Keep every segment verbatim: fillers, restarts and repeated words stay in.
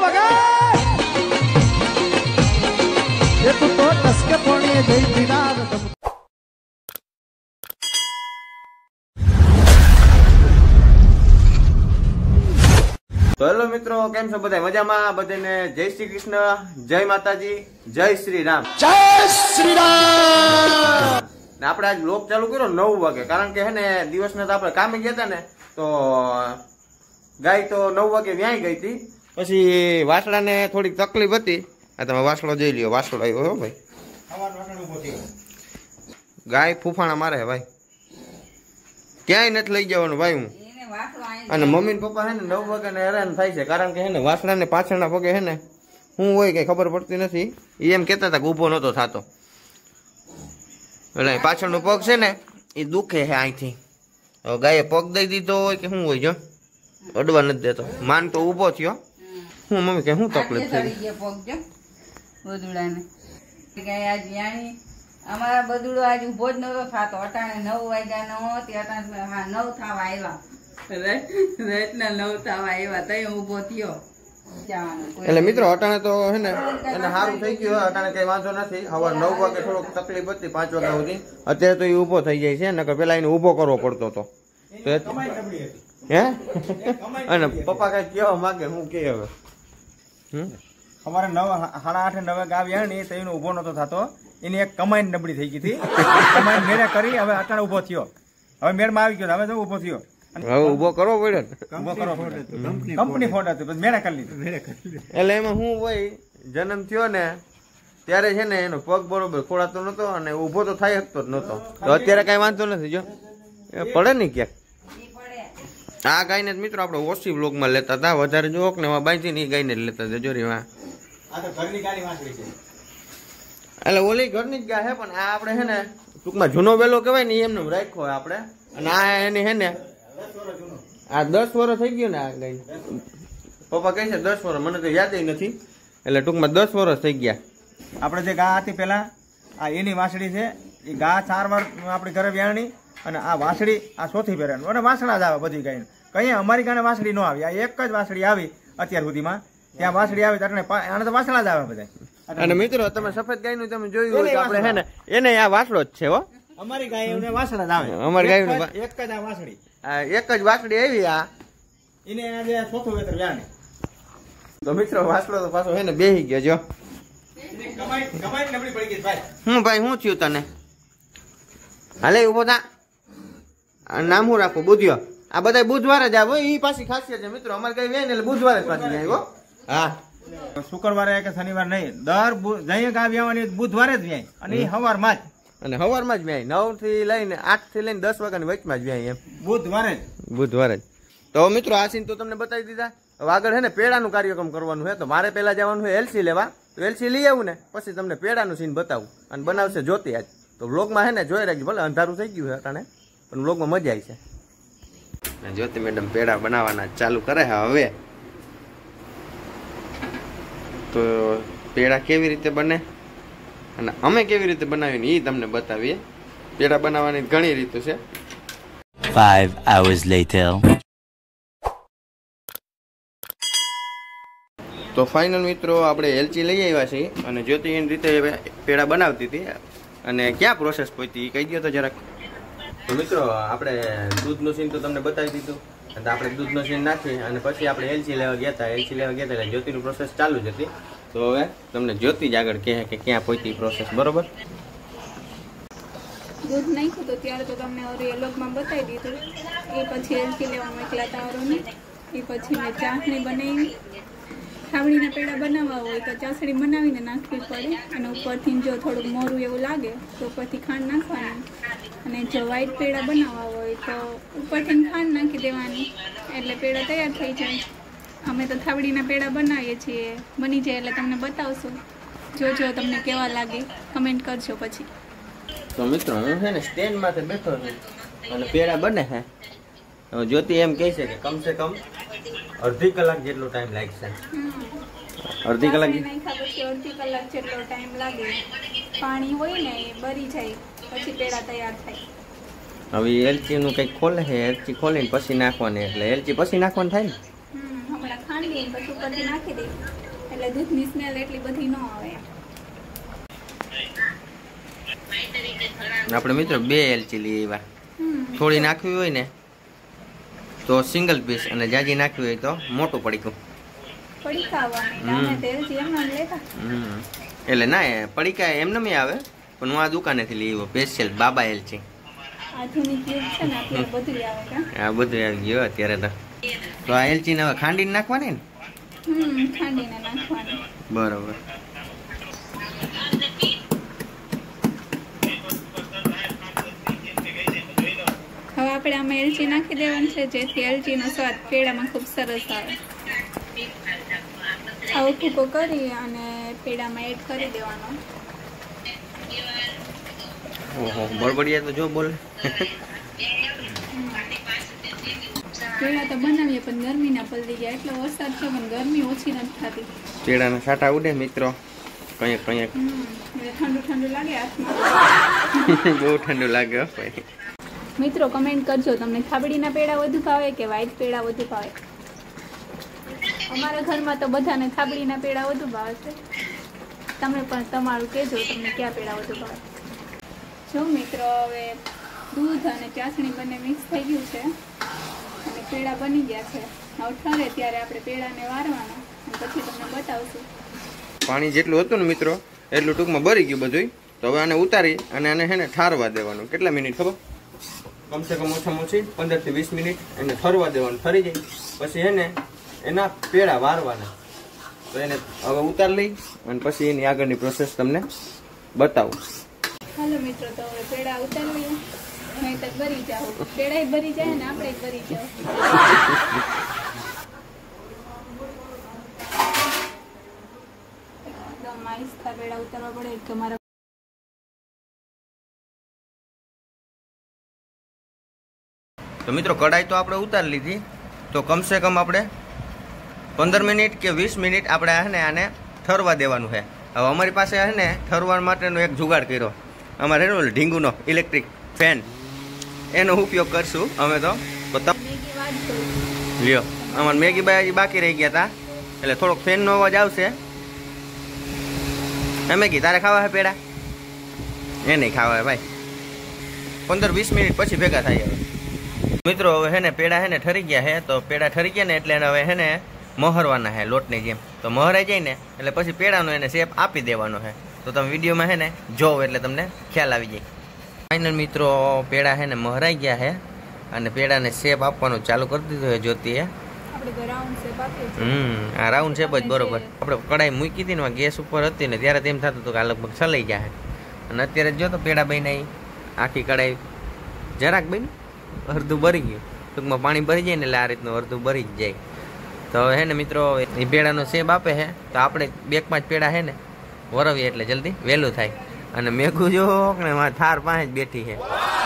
વગર એ તું તો ટસકે પોણીએ જઈ દીનાર તો હેલો મિત્રો, કેમ છો બધા? મજામાં? બધાને જય શ્રી કૃષ્ણ, જય માતાજી, જય શ્રી રામ. જય શ્રી રામ. આપણે આજ વ્લોગ ચાલુ કર્યો નવ વાગે, કારણ કે હે ને દિવસના તો આપણે કામે ગયા હતા ને, તો ગાય તો નવ વાગે વ્યાઈ ગઈ હતી. પછી વાસળાને થોડીક તકલીફ હતી. આ તમે વાસળો જોઈ લ્યો, વાસળો આવ્યો હો ભાઈ. ગાય ફૂફાણા મારે ભાઈ, ક્યાંય નથી લઈ જવાનું ભાઈ હું. અને મમ્મી ને પપ્પા હે ને નવ વાગે ને હેરાન થાય છે, કારણ કે હે ને વાસણા ને પાછળના પગે હે ને શું હોય કઈ ખબર પડતી નથી. એ એમ કેતા હતા કે ઉભો નતો થતો, એટલે પાછળનો પગ છે ને એ દુખે છે અહીંથી. હવે ગાયે પગ દઈ દીધો હોય કે શું હોય, જો અડવા નથી દેતો. માન તો ઉભો થયો. હું મમ્મી કે શું તકલીફ થઈ? અમારા બદુડો આજ ઉભો જ નતો થતો. અટાણે નવ વાગ્યા નો અટાણે હા નવ થવા આવ્યા, રાતના નવ થવા આવ્યા તઈ ઉભો થયો. એટલે મિત્રો અટાણે તો હે ને એને સારું થઈ ગયું. અટાણે કઈ વાંધો નથી. હવે નવ વાગે થોડોક તકલીફ હતી, પાંચ વાગ્યા સુધી. અત્યારે તો એ ઉભો થઈ જાય છે, નકર પેલા એને ઉભો કરવો પડતો હતો. હે અને પપ્પા કઈ કેવા માંગે હું કે હવે અમારે નવ સાડા આઠે નવે ગાવ આવ્યા ને તો એનો ઉભો નતો થતો. એની એક કમાઈને નબળી થઈ ગઈ હતી. કમાઈને મેળે કરી હવે અટાણે ઉભો થયો. હવે મેળમાં આવી ગયો, હવે તો ઉભો થયો. હવે ઉભો કરવો પડ્યો ને, ઉભો કરવો પડ્યો. કંપની ફોટ હતું, મેળે કરી લીધું. એટલે એમાં શું હોય, જન્મ થયો ને ત્યારે છે ને એનો પગ બરોબર ખોળાતો નતો અને ઉભો તો થાય શકતો જ નતો. તો અત્યારે કઈ વાંધો નથી. જો પડે ને ક્યાંક. આ ગાયને મિત્રો આપણે ઓછી બ્લોગમાં લેતા હતા, વધારે જોક ને બાંધી ને એ ગાયને જ લેતા હતા. જોરી આ તો ઘરની ગાડી વાંચવી છે. એટલે ઓલી ઘરની જ ગાય છે, પણ આ આપણે છે ને ટૂંકમાં જૂનો વેલો કહેવાય ને એમને રાખ્યો હોય આપણે. અને આ એની છે ને આ દસ વર્ષ થઈ ગયું ને આ ગાય. પપ્પા કહે છે દસ વર્ષ, મને તો યાદ નથી. એટલે ટૂંકમાં દસ વર્ષ થઈ ગયા. આપણે જે ગા હતી પેલા, આ એની વાસળી છે. એ ગા ચાર વાર આપણી ઘરે વ્યાણી, અને આ વાસળી આ ચોથી ફેરાનું. અને વાસણા જ આવે બધી ગાય. કઈ અમારી ગાને વાસળી ન આવી. આ એક જ વાસળી આવી અત્યાર સુધીમાં. ત્યાં વાસળી આવી એટલે આને તો વાસણા જ આવે બધા. અને મિત્રો તમે સફેદ ગાય નું તમે જોયું હોય તો આપણે છે ને એને આ વાસળો જ છે હો. અમારી ગાય વાસણા જ આવે. અમારી ગાય એક જ આ વાસળી, એક જ વાસળી આવી. આ એને આજે ચોથું વેતર વ્યાણી. તો મિત્રો વાસળો તો પાછો હે ને બેહી ગયો. જો હું ભાઈ શું થયું તને? હાલે ઉભો થા. નામ શું રાખું? બુધિયો. આ બધા બુધવારે જ આવે. એ પાછી ખાસિયત છે મિત્રો, અમારે કઈ વેન એટલે બુધવારે જ પાછી જાય હો. હા, શુક્રવારે કે શનિવાર નહીં, દર જઈએ ગા વ્યાવાની બુધવારે જ વ્યાય. અને એ સવારમાં જ, અને સવારમાં જ વ્યાય. નવ થી લઈને આઠ થી લઈને દસ વાગ્યાની વચમાં જ વ્યાય એમ. બુધવારે જ બુધવારે જ. તો મિત્રો આ સીન તો તમને બતાવી દીધા. હવે આગળ છે ને પેડાનું કાર્યક્રમ કરવાનું છે, તો મારે પહેલા જવાનું છે એલસી લેવા. તો એલસી લઈ આવું ને પછી તમને પેડાનું સીન બતાવું. અને બનાવશે જ્યોતિ આજ. તો વ્લોગમાં છે ને જોઈ રાખજો. ભલે અંધારું થઈ ગયું છે અટાણે, પણ વ્લોગમાં મજા આવી છે. જ્યોતિ મેડમ પેડા બનાવવાના ચાલુ કરે છે હવે. તો પેડા કેવી રીતે બને અને અમે કેવી રીતે બનાવીને એ તમને બતાવીએ. પેડા બનાવવાની ઘણી રીતો છે. Five hours later. તો ફાઇનલ મિત્રો આપણે એલચી લઈ આવ્યા છીએ, અને જ્યોતિ એની રીતે પેડા બનાવતી હતી. અને ક્યાં પ્રોસેસ પહોંચી એ કહી દો તો જરાક. તો મિત્રો આપણે દૂધનું સીન તો તમને બતાવી દીધું. અને આપણે દૂધનો સીન નાખી અને પછી આપણે એલચી લેવા ગયા હતા. એલચી લેવા ગયા હતા એટલે જ્યોતિનું પ્રોસેસ ચાલુ જ હતી. તો હવે તમને જ્યોતિ જ આગળ કહે કે ક્યાં પહોંચી પ્રોસેસ. બરોબર? દૂધ નાખ્યું તો ત્યારે તો તમને ઓરી એલોગમાં બતાવી દીધું. એ પછી એલચી લેવા મોકલા હતા ઓરોને. એ પછી મેં ચાસણી બનાવી. થાવડીના પેડા બનાવવા હોય તો ચાસણી બનાવીને નાખવી પડે. અને ઉપરથી જો થોડુંક મોરું એવું લાગે તો ઉપરથી ખાંડ નાખવાની. અને જો વ્હાઈટ પેડા બનાવવા હોય તો ઉપરથી ખાંડ નાખી દેવાની, એટલે પેડા તૈયાર થઈ જાય. અમે તો થાવડીના પેડા બનાવીએ છીએ. બની જાય એટલે તમને બતાવશું. જોજો તમને કેવા લાગે કમેન્ટ કરજો પછી. તો મિત્રો હું છે ને સ્ટેન્ડ માંથી બેઠો છું અને પેડા બને છે. જ્યોતિ એમ કહે છે કે કમસે કમ અડધી કલાક જેટલો ટાઈમ લાગશે. અડધી કલાક પછી અડધી કલાક જેટલો ટાઈમ લાગે. પાણી હોય ને એ બરી જાય પછી પેડા તૈયાર થાય. હવે એલચી નું કઈક ખોલે છે, એલચી ખોલીને પછી નાખવાની. એટલે એલચી પછી નાખવાનું થાય ને. હમણાં ખાંડી મૂકીને પછી ઉપરથી નાખી દઈ એટલે દૂધની સ્મેલ એટલી બધી ન આવે. આપણે મિત્રો બે એલચી લઈ આવ્યા. થોડી નાખવી હોય ને તો સિંગલ પીસ અને જાજી નાખવી હોય તો મોટું પડીકું. પડીકા આવવાની અમે તેલથી એમ ન લેતા. હમ એટલે ના પડીકા એમને મે આવે પણ હું આ દુકાનેથી લઈ આવ્યો સ્પેશિયલ બાબા એલચી. આધુનિક યુગ છે ને અત્યારે બધું આવે કા. આ બધું આવી ગયું અત્યારે તો. તો આ એલચીને હવે ખાંડીને નાખવાની ને? હમ ખાંડીને નાખવાની. બરોબર. હવે આપણે આમાં એલચી નાખી દેવાની છે જેથી એલચીનો સ્વાદ પેડામાં ખૂબ સરસ આવે. આવો ભૂકો કરી અને પેડામાં એડ કરી દેવાનો. ઓહો બળબડિયા તો જો બોલે. પેડા તો બનાવીએ પણ ગરમીના પલળી ગયા એટલો વરસાદ છે પણ ગરમી ઓછી નથી થતી. પેડાના છાંટા ઉડે મિત્રો કંઈક કંઈક. ઠંડુ ઠંડુ લાગે હાથમાં. બહુ ઠંડુ લાગે ભાઈ. મિત્રો કમેન્ટ કરજો તમને થાબડીના પેડા વધુ ભાવે કે વ્હાઈટ પેડા વધુ ભાવે. અમારા ઘરમાં તો બધાને થાબડીના પેડા વધુ ભાવે છે. તમે પણ તમારું કહેજો તમને કયા પેડા વધુ ભાવે. જો મિત્રો હવે દૂધ અને ચાસણી બંને મિક્સ થઈ ગયું છે અને પેડા બની ગયા છે. હવે ઠરે ત્યારે આપણે પેડાને વારવાના અને પછી તમને બતાવશું. પાણી જેટલું હતું ને મિત્રો એટલું ટૂંકમાં ભરી ગયું બધું. તો હવે આને ઉતારી અને આને હે ને ઠારવા દેવાનું. કેટલા મિનિટ ખબર? કમસે કમ ઓછામાં ઓછી પંદર થી વીસ મિનિટ એને ઠરવા દેવાનું. ઠરી જાય પછી એને એના પેડા વારવાના. તો એને હવે ઉતાર લઈ અને પછી એની આગળની પ્રોસેસ તમને બતાવું. હાલો મિત્રો તો હવે પેડા ઉતારીએ. નહીં તો ભરી જાઓ. પેડા ભરી જાય ને આપણે ભરી જાઓ. એકદમ આહિસ્તા પેડા ઉતારવા પડે તો મારા. તો મિત્રો કઢાઈ તો આપણે ઉતારી લીધી. તો કમસે કમ આપણે પંદર મિનિટ કે વીસ મિનિટ આપણે હે ને આને ઠરવા દેવાનું છે. હવે અમારી પાસે હે ને ઠરવા માટેનો એક જુગાડ કર્યો. અમારે એનો ઢીંગુનો ઇલેક્ટ્રિક ફેન એનો ઉપયોગ કરશું અમે તો. લ્યો અમારે મેગી બાજી બાકી રહી ગયા હતા એટલે થોડોક ફેનનો અવાજ આવશે. હે મેગી તારે ખાવા હે પેડા? એ નહીં ખાવા હે ભાઈ. પંદર વીસ મિનિટ પછી ભેગા થાય. હવે મિત્રો હવે હે ને પેડા હે ને ઠરી ગયા હે. તો પેડા ઠરી ગયા ને એટલે એને હવે હે ને મહરવાના હે લોટની જેમ. તો મહરાઈ જાય ને એટલે પછી પેડાનો એને શેપ આપી દેવાનો છે. તો તમે વિડીયોમાં હે ને જોવો એટલે તમને ખ્યાલ આવી જાય. ફાઇનલ મિત્રો પેડા હે ને મહરાઈ ગયા હે અને પેડાને શેપ આપવાનું ચાલુ કરી દીધું છે જ્યોતિએ. હમ આ રાઉન્ડ શેપ જ બરોબર. આપણે કઢાઈ મૂકી હતી ને ગેસ ઉપર હતી ને ત્યારે તેમ થતું હતું કે આ લગભગ છલાઈ જાય. અને અત્યારે જો તો પેડા બની આખી કઢાઈ જરાક બની અડધું ભરી ગયું. ટૂંકમાં પાણી ભરી જાય ને એટલે આ રીતનું અડધું ભરી જ જાય. તો હે ને મિત્રો એ પેડાનો શેપ આપે છે. તો આપણે બે પાંચ પેડા હે ને વરવીએ એટલે જલ્દી વહેલું થાય. અને મેઘું જો ને થાર પાસે જ બેઠી છે.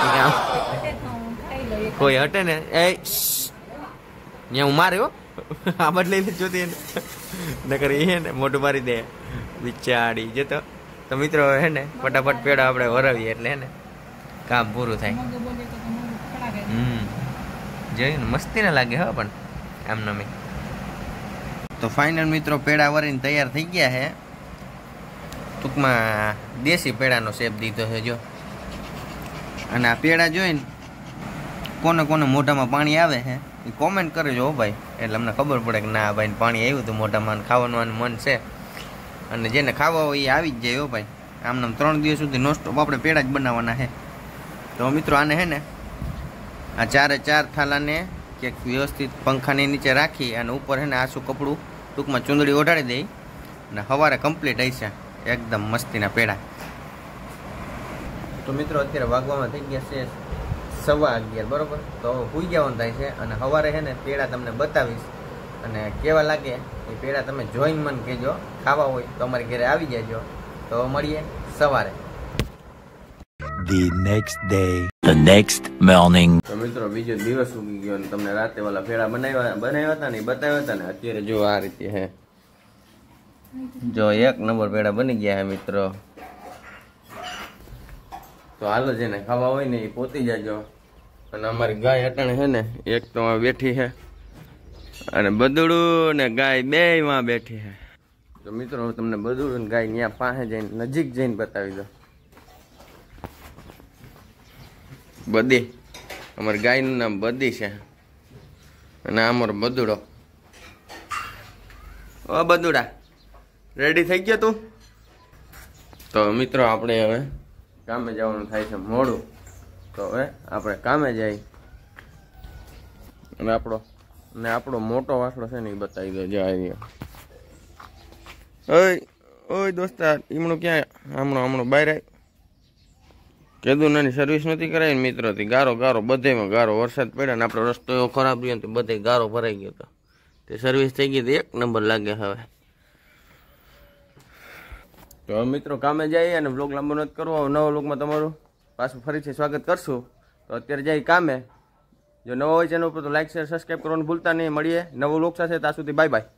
કોઈ હટે ને એ ત્યાં હું માર્યો આ બદલાઈ ને જોતી નકર એ ને મોઢું મારી દે બિચાડી જતો. તો મિત્રો હે ને ફટાફટ પેડા આપણે વરવીએ એટલે હે ને કામ પૂરું થાય. હમ જોયું ને મસ્તી ના લાગે હા પણ આમ નમી. તો ફાઇનલ મિત્રો પેડા વરીને તૈયાર થઈ ગયા છે. ટૂંકમાં દેશી પેડાનો શેપ દીધો છે જો. અને આ પેડા જોઈને કોને કોને મોઢામાં પાણી આવે છે એ કોમેન્ટ કરજો ભાઈ. એટલે અમને ખબર પડે કે ના ભાઈ પાણી આવ્યું હતું મોઢામાં, ખાવાનું મન છે. અને જેને ખાવા હોય એ આવી જ જાય હો ભાઈ. આમને ત્રણ દિવસ સુધી નોસ્ટોપ આપણે પેડા જ બનાવવાના છે. તો મિત્રો આને હે ને આ ચારે ચાર થાલાને ક્યાંક વ્યવસ્થિત પંખાની નીચે રાખી અને ઉપર હે ને આછું કપડું ટૂંકમાં ચૂંદડી ઓઢાડી દઈ અને સવારે કમ્પ્લીટ હશે એકદમ મસ્તીના પેડા. તો મિત્રો અત્યારે વાગવામાં થઈ ગયા છે સવા અગિયાર બરોબર. તો સુઈ જવાનું થાય છે અને સવારે છે ને પેડા તમને બતાવીશ અને કેવા લાગે એ પેડા તમે જોઈને મને કહેજો. ખાવા હોય તો અમારી ઘરે આવી જજો. તો મળીએ સવારે. The next day. The next morning. તો મિત્રો બીજો દિવસ ઉગી ગયો અને તમને રાતે વાલા પેડા બનાવ્યા બનાવ્યા હતા ને બતાવ્યા હતા ને અત્યારે જો આ રીતે હે. જો એક નંબર પેડા બની ગયા હે મિત્રો. તો હાલો જેને ખાવા હોય ને એ પોતી જાજો. અને અમારી ગાય અટાણે છે ને એક તો બેઠી છે અને બદડું ને ગાય બે માં બેઠી છે. તો મિત્રો હું તમને બદડું ને ગાય ત્યાં પાસે જઈને નજીક જઈને બતાવી દો. બદી અમારી ગાયનું નામ બદી છે અને આ અમારો બદુડો. ઓ બદુડા રેડી થઈ ગયો તું? તો મિત્રો આપણે હવે કામે જવાનું થાય છે મોડું, તો હવે આપણે કામે જઈ અને આપણો ને આપણો મોટો વાસડો છે ને એ બતાવી દો. જાય ઓય ઓય દોસ્તાર, ઈમણું ક્યાં? હમણો હમણો બહાર આવી કીધું નાની સર્વિસ નથી કરાવી ને મિત્રોથી ગારો ગારો બધેમાં ગારો. વરસાદ પડ્યો ને આપણો રસ્તો એવો ખરાબ રહ્યો ને તો બધે ગારો ભરાઈ ગયો હતો. તે સર્વિસ થઈ ગઈ તો એક નંબર લાગે હવે. તો હવે મિત્રો કામે જઈએ અને વ્લોગ લાંબો નથી કરવો. નવા વ્લોગમાં તમારું પાછું ફરીથી સ્વાગત કરશું. તો અત્યારે જઈ કામે. જો નવો હોય ચેનલ ઉપર તો લાઈક શેર સબસ્ક્રાઈબ કરવાનું ભૂલતા નહીં. મળીએ નવો વ્લોગ સાથે. ત્યાં સુધી બાય બાય.